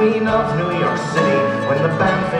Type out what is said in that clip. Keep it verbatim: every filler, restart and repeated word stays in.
queen of New York City when the band